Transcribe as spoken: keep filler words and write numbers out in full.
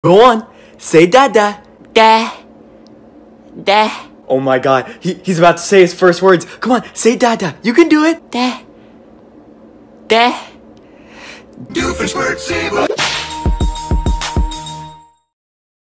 Go on, say Dada. Da. Da. Oh my god, he, he's about to say his first words. Come on, say Dada. You can do it. Da. Da.